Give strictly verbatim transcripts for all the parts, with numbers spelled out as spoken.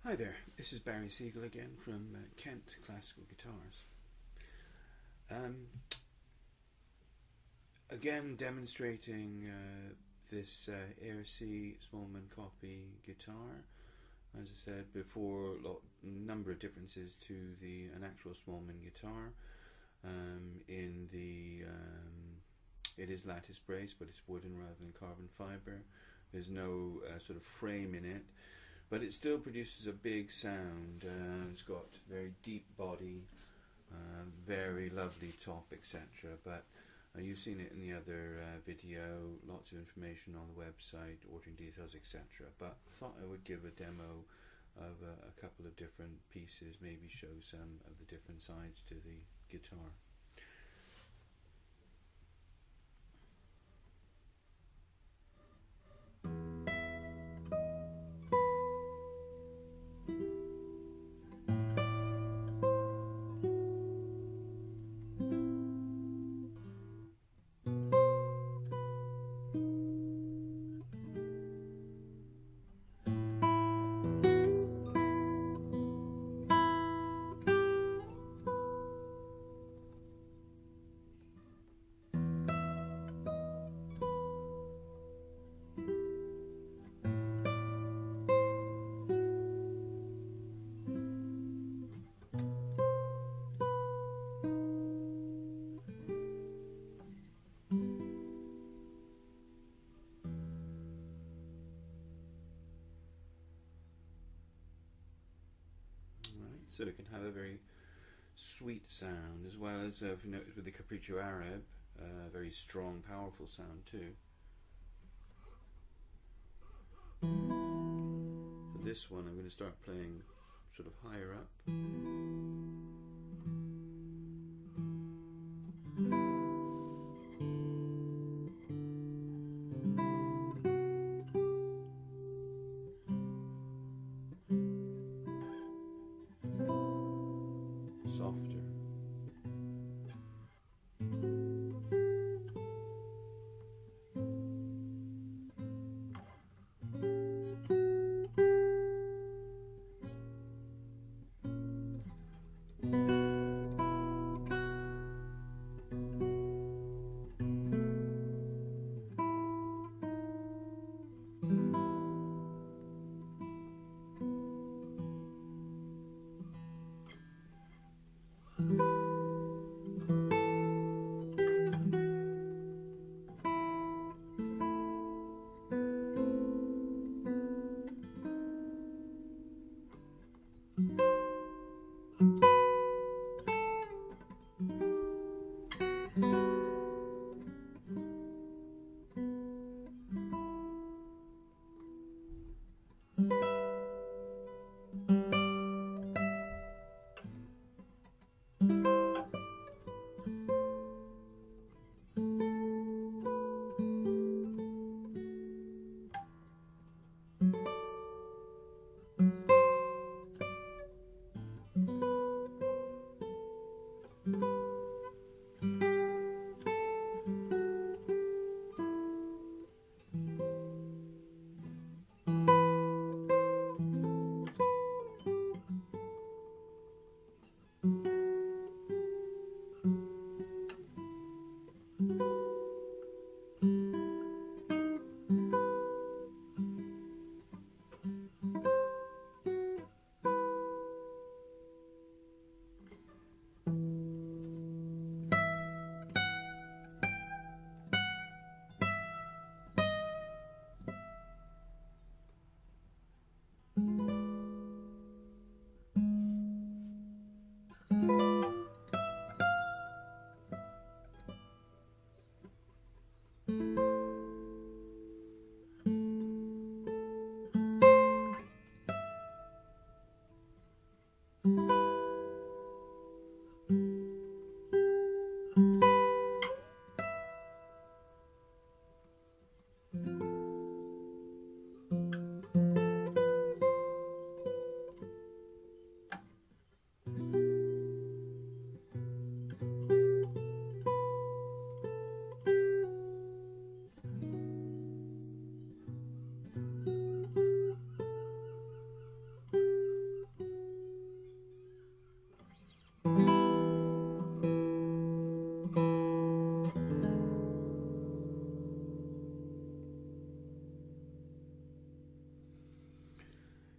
Hi there, this is Barry Segal again from uh, Kent Classical Guitars. Um, again demonstrating uh, this uh, Aiersi Smallman copy guitar. As I said before, a number of differences to the an actual Smallman guitar. Um, in the um, it is lattice brace, but it's wooden rather than carbon fiber. There's no uh, sort of frame in it, but it still produces a big sound. Uh, it's got very deep body, uh, very lovely top, et cetera. But uh, you've seen it in the other uh, video. Lots of information on the website, ordering details, et cetera. But I thought I would give a demo of a, a couple of different pieces, maybe show some of the different sides to the guitar. So it can have a very sweet sound, as well as, uh, if you notice with the Capriccio Arab, a uh, very strong, powerful sound too. For this one, I'm going to start playing sort of higher up. Softer.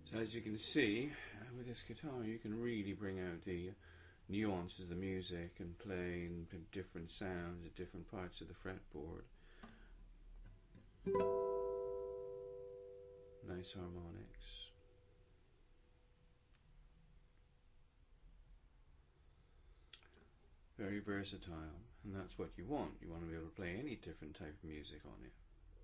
So as you can see, uh, with this guitar you can really bring out the nuances of the music and play in different sounds at different parts of the fretboard. Nice harmonics. Very versatile, and that's what you want. You want to be able to play any different type of music on it.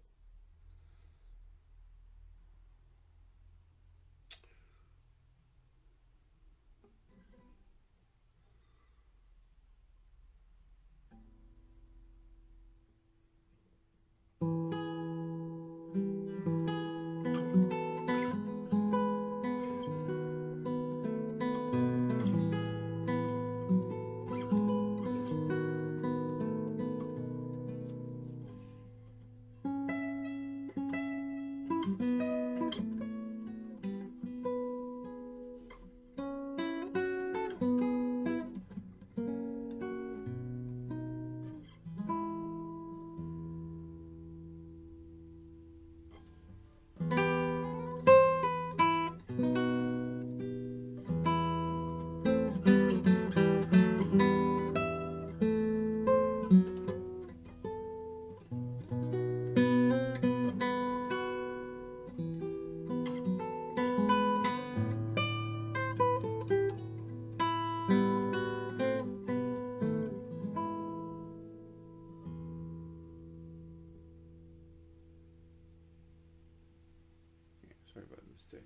Sorry about the mistakes.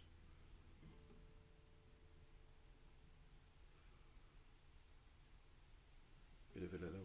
Bit of a little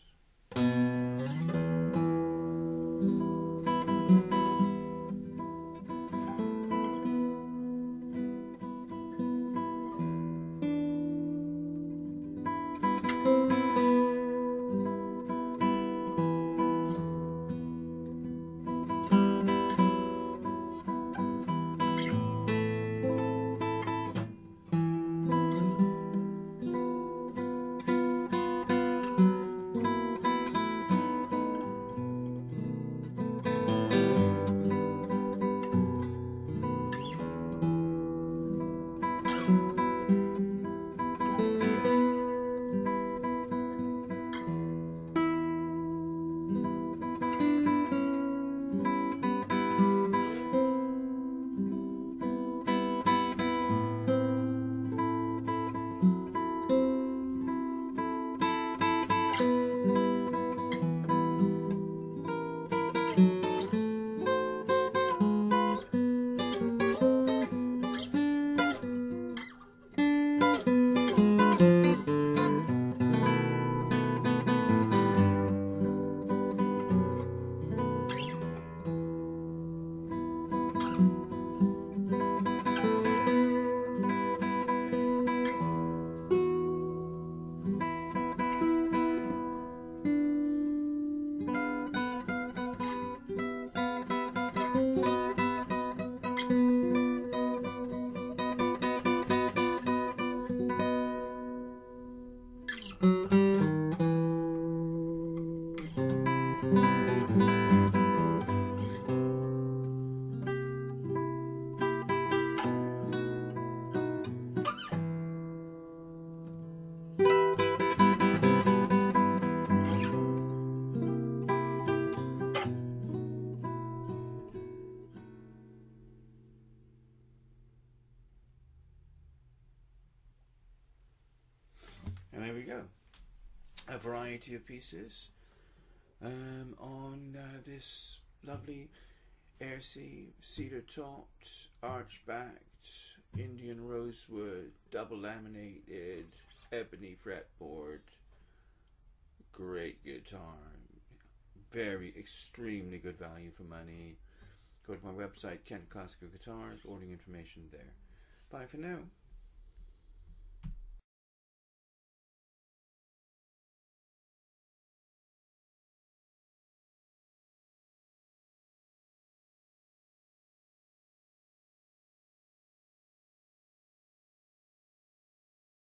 And there we go. A variety of pieces um, on uh, this lovely Aiersi cedar-topped, arch-backed, Indian rosewood, double laminated, ebony fretboard. Great guitar. Very, extremely good value for money. Go to my website, Kent Classical Guitars, ordering information there. Bye for now.